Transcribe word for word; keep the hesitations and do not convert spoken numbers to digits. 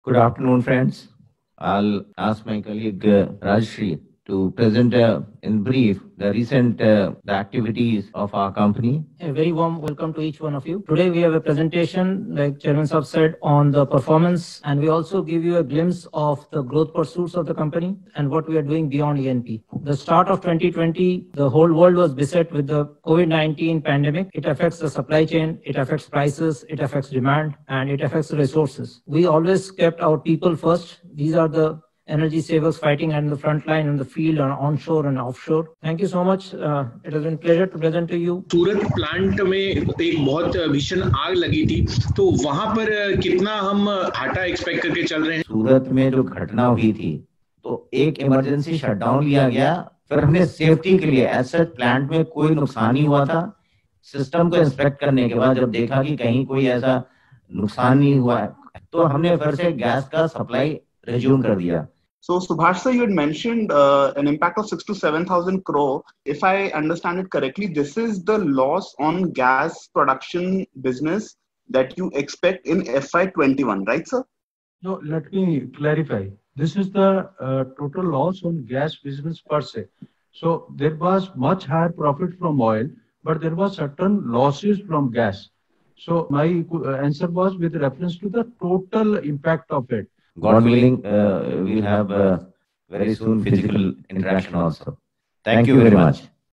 Good afternoon, friends. I'll ask my colleague uh, Rajshri to present uh, in brief the recent uh, the activities of our company. A very warm welcome to each one of you. Today we have a presentation, like Chairman Saab said, on the performance, and we also give you a glimpse of the growth pursuits of the company and what we are doing beyond E N P. The start of twenty twenty, the whole world was beset with the COVID nineteen pandemic. It affects the supply chain, it affects prices, it affects demand, and it affects the resources. We always kept our people first. These are the energy savers fighting on the front line, in the field, and onshore and offshore. Thank you so much. Uh, it has been pleasure to present to you. Surat plant में एक बहुत भीषण आग लगी थी, तो वहां पर कितना हम घाटा एक्सपेक्ट करके चल रहे हैं? सूरत में जो घटना हुई थी, तो एक इमरजेंसी शटडाउन लिया गया, फिर हमने सेफ्टी के लिए ऐसे प्लांट में कोई नुकसान नहीं हुआ था। सिस्टम को इंस्पेक्ट करने के बाद जब देखा कि कहीं कोई ऐसा नुकसान नहीं हुआ है, तो हमने फिर से गैस का सप्लाई रिज्यूम कर दिया। So Subhash sir, you had mentioned uh, an impact of six to seven thousand crore. If I understand it correctly, this is the loss on gas production business that you expect in F Y twenty-one, right, sir? No, let me clarify. This is the uh, total loss on gas business per se. So there was much higher profit from oil, but there was certain losses from gas. So my answer was with reference to the total impact of it. God willing, uh, we'll have uh, very soon physical interaction also. Thank you very much.